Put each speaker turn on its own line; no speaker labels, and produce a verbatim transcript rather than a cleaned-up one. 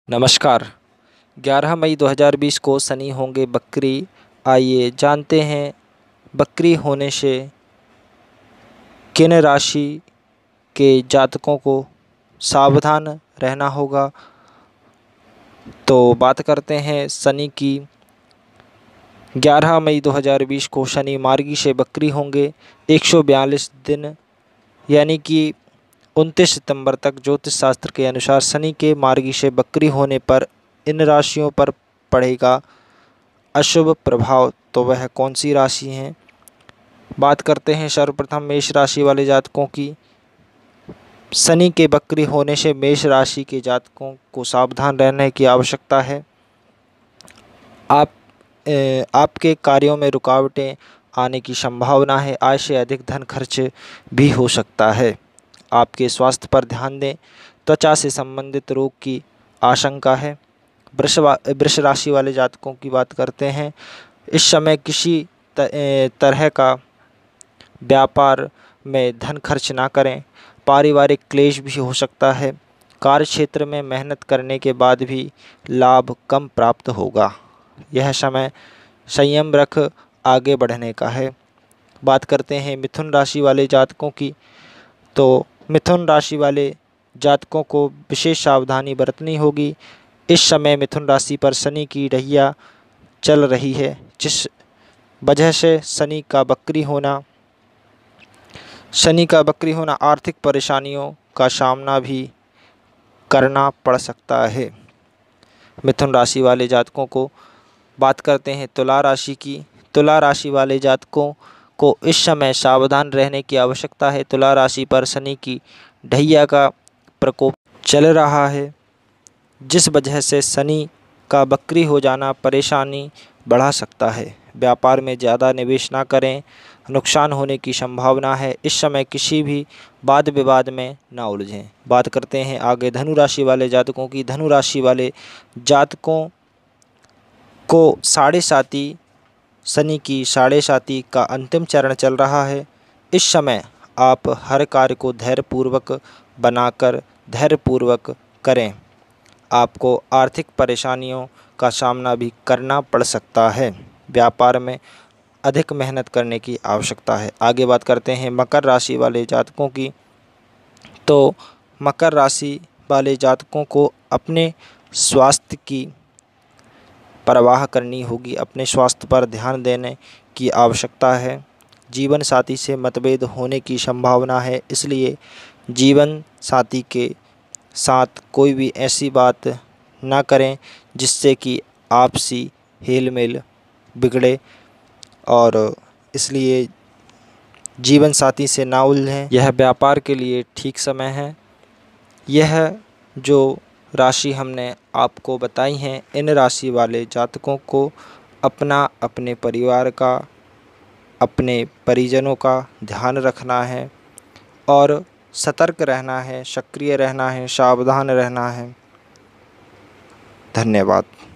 नमस्कार। ग्यारह मई दो हज़ार बीस को शनि होंगे बकरी। आइए जानते हैं बकरी होने से किन राशि के जातकों को सावधान रहना होगा। तो बात करते हैं शनि की। ग्यारह मई दो हज़ार बीस को शनि मार्गी से बकरी होंगे एक सौ बयालीस दिन, यानी कि उनतीस सितंबर तक। ज्योतिष शास्त्र के अनुसार शनि के मार्गी से बकरी होने पर इन राशियों पर पड़ेगा अशुभ प्रभाव। तो वह कौन सी राशि हैं? बात करते हैं सर्वप्रथम मेष राशि वाले जातकों की। शनि के बकरी होने से मेष राशि के जातकों को सावधान रहने की आवश्यकता है। आप ए, आपके कार्यों में रुकावटें आने की संभावना है। आय से अधिक धन खर्च भी हो सकता है। आपके स्वास्थ्य पर ध्यान दें। त्वचा से संबंधित रोग की आशंका है। वृष वृष राशि वाले जातकों की बात करते हैं। इस समय किसी तरह का व्यापार में धन खर्च ना करें। पारिवारिक क्लेश भी हो सकता है। कार्य क्षेत्र में मेहनत करने के बाद भी लाभ कम प्राप्त होगा। यह समय संयम रख आगे बढ़ने का है। बात करते हैं मिथुन राशि वाले जातकों की। तो मिथुन राशि वाले जातकों को विशेष सावधानी बरतनी होगी। इस समय मिथुन राशि पर शनि की ढैया चल रही है, जिस वजह से शनि का बकरी होना शनि का बकरी होना आर्थिक परेशानियों का सामना भी करना पड़ सकता है। मिथुन राशि वाले जातकों को बात करते हैं तुला राशि की। तुला राशि वाले जातकों को इस समय सावधान रहने की आवश्यकता है। तुला राशि पर शनि की ढैया का प्रकोप चल रहा है, जिस वजह से शनि का बकरी हो जाना परेशानी बढ़ा सकता है। व्यापार में ज़्यादा निवेश ना करें, नुकसान होने की संभावना है। इस समय किसी भी वाद विवाद में ना उलझें। बात करते हैं आगे धनु राशि वाले जातकों की। धनु राशि वाले जातकों को साढ़े साती शनि की साढ़े साती का अंतिम चरण चल रहा है। इस समय आप हर कार्य को धैर्यपूर्वक बनाकर धैर्यपूर्वक करें। आपको आर्थिक परेशानियों का सामना भी करना पड़ सकता है। व्यापार में अधिक मेहनत करने की आवश्यकता है। आगे बात करते हैं मकर राशि वाले जातकों की। तो मकर राशि वाले जातकों को अपने स्वास्थ्य की परवाह करनी होगी। अपने स्वास्थ्य पर ध्यान देने की आवश्यकता है। जीवन साथी से मतभेद होने की संभावना है, इसलिए जीवन साथी के साथ कोई भी ऐसी बात ना करें जिससे कि आपसी हेल मेल बिगड़े, और इसलिए जीवन साथी से ना उलझें। यह व्यापार के लिए ठीक समय है। यह जो राशि हमने आपको बताई हैं, इन राशि वाले जातकों को अपना, अपने परिवार का, अपने परिजनों का ध्यान रखना है और सतर्क रहना है, सक्रिय रहना है, सावधान रहना है। धन्यवाद।